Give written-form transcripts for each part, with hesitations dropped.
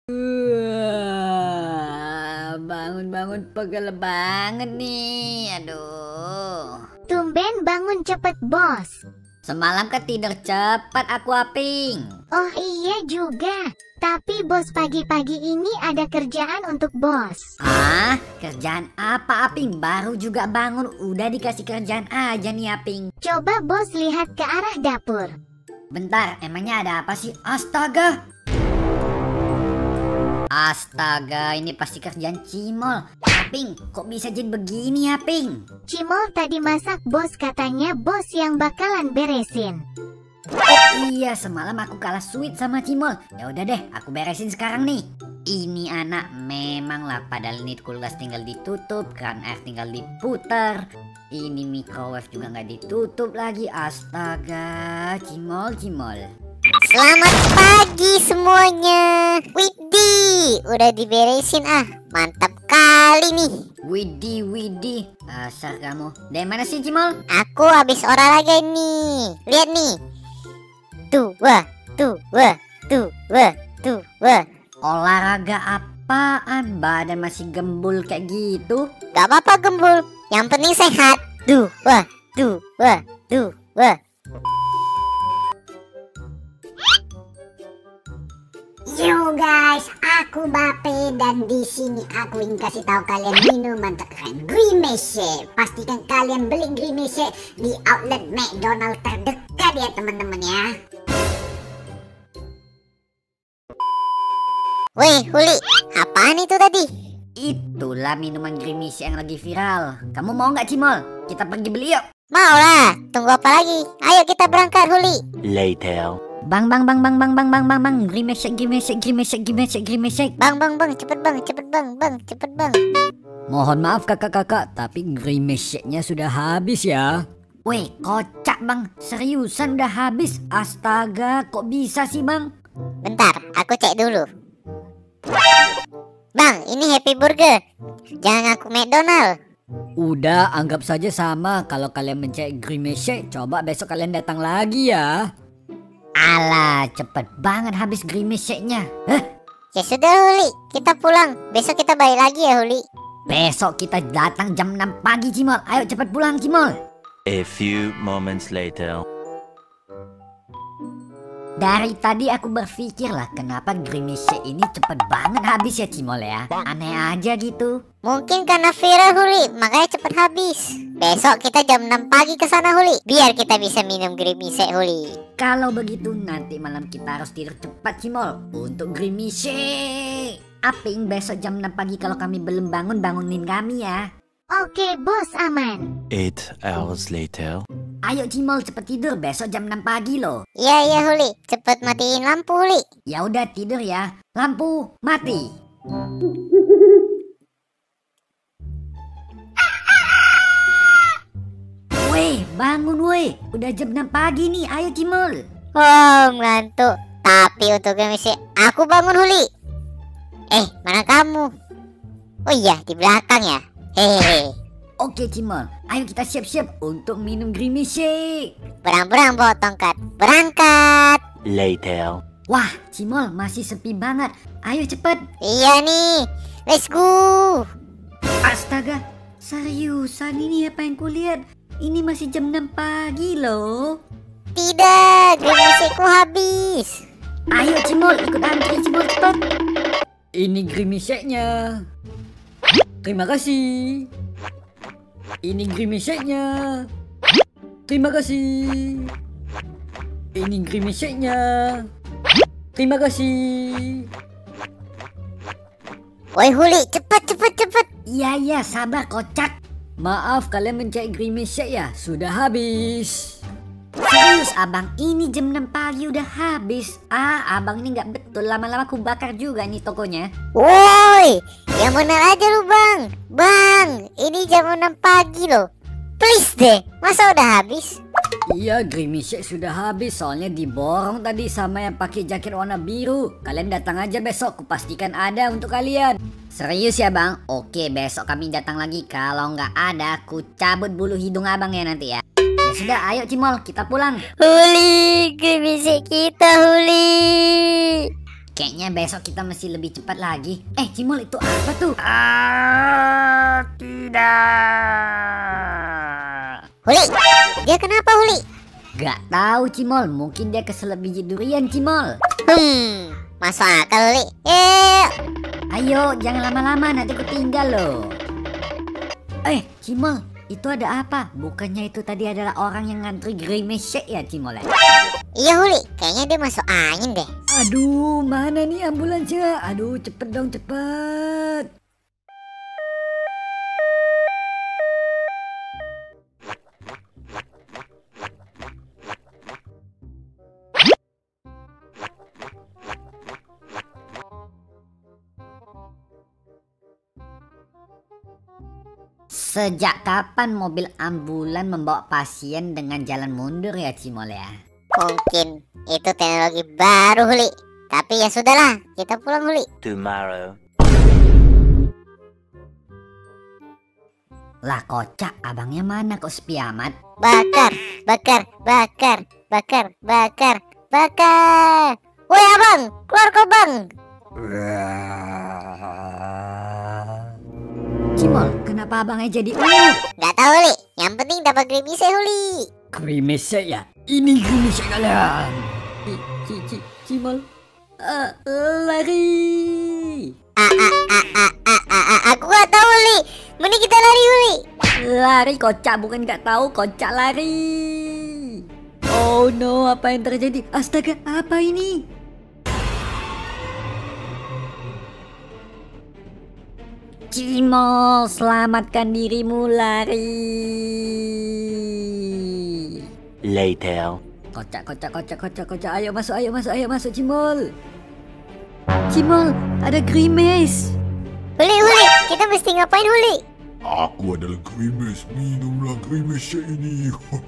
Bangun-bangun pegel banget nih. Aduh. Tumben bangun cepet, bos. Semalam kan tidur cepat aku, Aping. Oh iya juga. Tapi bos, pagi-pagi ini ada kerjaan untuk bos. Ah, kerjaan apa, Aping? Baru juga bangun udah dikasih kerjaan aja nih, Aping. Coba bos lihat ke arah dapur. Bentar, emangnya ada apa sih? Astaga. Astaga, ini pasti kerjaan Cimol. Aping, kok bisa jadi begini, Aping? Cimol tadi masak, bos. Katanya bos yang bakalan beresin. Iya, semalam aku kalah sweet sama Cimol. Ya udah deh, aku beresin sekarang nih. Ini anak memang lah, padahal ini kulkas tinggal ditutup, keran air tinggal diputar. Ini microwave juga nggak ditutup lagi. Astaga, Cimol. Selamat pagi semuanya. Widih, udah diberesin ah. Mantap kali nih. Widih. Asal kamu. Dari mana sih, Cimol? Aku habis olahraga nih. Lihat nih. Tuh, wah. Olahraga apaan? Badan masih gembul kayak gitu. Gak apa-apa gembul. Yang penting sehat. Tuh, wah. Yo guys, aku Bape dan di sini aku ingin kasih tahu kalian minuman terkeren Grimace. Pastikan kalian beli Grimace di outlet McDonald terdekat ya teman-teman ya. Weh, Huli, apaan itu tadi? Itulah minuman Grimace yang lagi viral. Kamu mau nggak, Cimol? Kita pergi beli yuk. Mau lah, tunggu apa lagi? Ayo kita berangkat, Huli. Later. Bang, Grimace. Bang, cepet bang. Mohon maaf kakak-kakak, tapi Grimace-nya sudah habis ya. Weh, kocak bang, seriusan udah habis. Astaga, kok bisa sih bang? Bentar, aku cek dulu. Bang, ini Happy Burger. Jangan ngaku McDonald. Udah, anggap saja sama. Kalau kalian mencari Grimace, coba besok kalian datang lagi ya. Alah, cepet banget habis Grimace-nya. Ya sudah, Huli, kita pulang. Besok kita balik lagi ya, Huli. Besok kita datang jam 6 pagi, Cimol. Ayo cepet pulang, Cimol. A few moments later. Dari tadi aku berpikir lah, kenapa Grimace ini cepet banget habis ya, Cimol ya. Aneh aja gitu. Mungkin karena viral, Huli, makanya cepet habis. Besok kita jam 6 pagi ke sana, Huli. Biar kita bisa minum Grimace, Huli. Kalau begitu nanti malam kita harus tidur cepat, Cimol, untuk Grimace. Aping, besok jam 6 pagi kalau kami belum bangun, bangunin kami ya. Oke, bos, aman. 8 hours later. Ayo Cimol, cepet tidur, besok jam 6 pagi loh. Iya, Huli. Cepet matiin lampu, Huli. Ya udah tidur ya. Lampu mati. Weh, bangun weh. Udah jam 6 pagi nih. Ayo Cimol. Oh, ngantuk. Tapi untuk Grimace, aku bangun, Huli. Mana kamu? Oh iya, di belakang ya. Hehehe. Oke Cimol, ayo kita siap-siap untuk minum Grimace. Berang-berang bawa tongkat. Berangkat. Later. Wah, Cimol masih sepi banget. Ayo cepet. Iya nih. Let's go. Astaga, seriusan ini apa yang kulihat? Ini masih jam 6 pagi loh. Tidak, Grimace ku habis. Ayo Cimol, ikut antri Cimol cepet. Ini Grimace-nya. Terima kasih. Ini Grimace-nya. Terima kasih. Ini Grimace-nya. Terima kasih. Woi Huli, cepet. Iya, sabar kocak. Maaf kalian mencari Grimace ya, sudah habis. Serius abang, ini jam 6 pagi udah habis. Abang ini nggak betul, lama-lama aku bakar juga nih tokonya. Woi, yang benar aja lu bang. Bang, ini jam 6 pagi loh. Please deh, masa udah habis? Iya, Grimace sudah habis, soalnya diborong tadi sama yang pakai jaket warna biru. Kalian datang aja besok, kupastikan ada untuk kalian. Serius ya bang? Oke, besok kami datang lagi. Kalau nggak ada, aku cabut bulu hidung abang ya nanti ya. Ya sudah, ayo Cimol, kita pulang. Huli, Grimace kita, Huli. Kayaknya besok kita mesti lebih cepat lagi. Cimol, itu apa tuh? Tidak. Huli, dia kenapa Huli? Gak tahu Cimol, mungkin dia keselak biji durian Cimol. Masuk akal Huli. Ayo, jangan lama-lama, nanti aku tinggal loh. Cimol, itu ada apa? Bukannya itu tadi adalah orang yang ngantri Grimace Shake ya Cimol? Iya Huli, kayaknya dia masuk angin deh. Aduh, mana nih ambulansnya? Aduh, cepet dong, cepet. Sejak kapan mobil ambulan membawa pasien dengan jalan mundur ya Cimol ya? Mungkin itu teknologi baru Huli. Tapi ya sudahlah, kita pulang Huli. Tomorrow. Lah kocak, abangnya mana kok sepi amat? Bakar, bakar, bakar, bakar, bakar, bakar. Woi abang, keluar kau bang. Cimol, kenapa abangnya jadi Gak tahu Huli, yang penting dapat Grimace Huli. Grimace ya? Ini Grimace kalian. Cimol, lari. Aku gak tahu Huli. Mending kita lari Huli. Lari kocak, bukan gak tahu, kocak lari. Oh no, apa yang terjadi? Astaga, apa ini? Cimol, selamatkan dirimu, lari. Later. Kocak. Ayo masuk, Cimol. Cimol, ada Grimace. Huli, kita mesti ngapain Huli? Aku adalah Grimace, minumlah Grimace ini.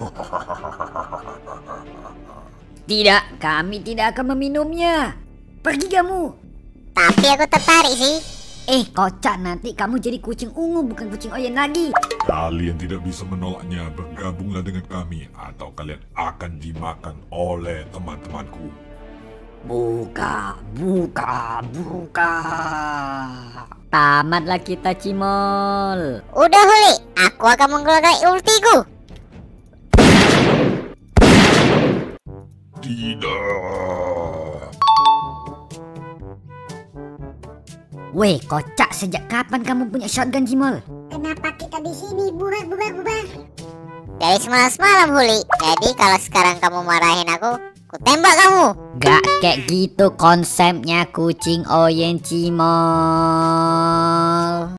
Tidak, kami tidak akan meminumnya. Pergi kamu. Tapi aku tertarik sih. Kocak, nanti kamu jadi kucing ungu bukan kucing oyen lagi. Kalian tidak bisa menolaknya, bergabunglah dengan kami atau kalian akan dimakan oleh teman-temanku. Buka. Tamatlah kita Cimol. Udah Huli, aku akan mengeluarkan ultiku. Tidak. Weh, kocak, sejak kapan kamu punya shotgun Cimol? Kenapa kita di sini? Bubar. Dari semalam Huli. Jadi kalau sekarang kamu marahin aku tembak kamu. Gak kayak gitu konsepnya kucing oyen Cimol.